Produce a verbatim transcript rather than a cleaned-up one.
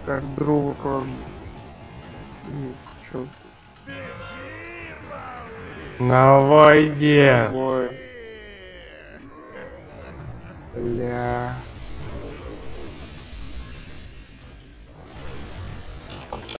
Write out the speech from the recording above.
Как друг он. Ну, чё? На войне. Ой. Бля.